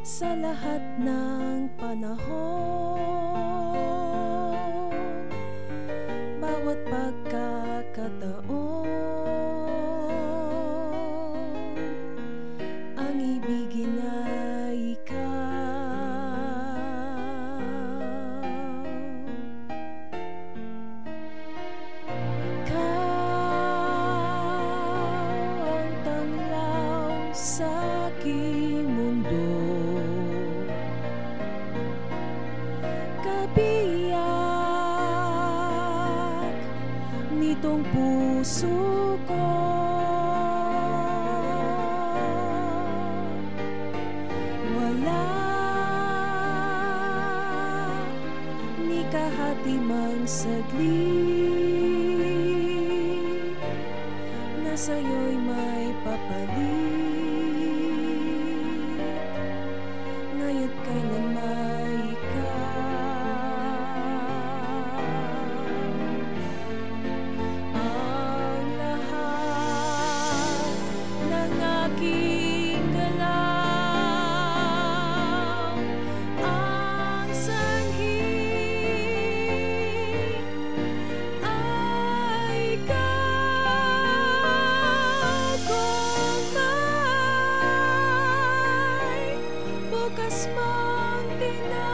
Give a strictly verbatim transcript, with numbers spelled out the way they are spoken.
sa lahat ng panahon, bawat pagkakataon, ang ibigin ay ikaw. Ikaw ang tanglaw sa aking mundo, kabiyak nitong puso ko. Wala ni kahatimang saglit na sa'yo'y may papalit, ngayon kailanman ikaw. Ang lahat ng aking galaw, ang sanhi ay ikaw. Kung may bukas mang tinapos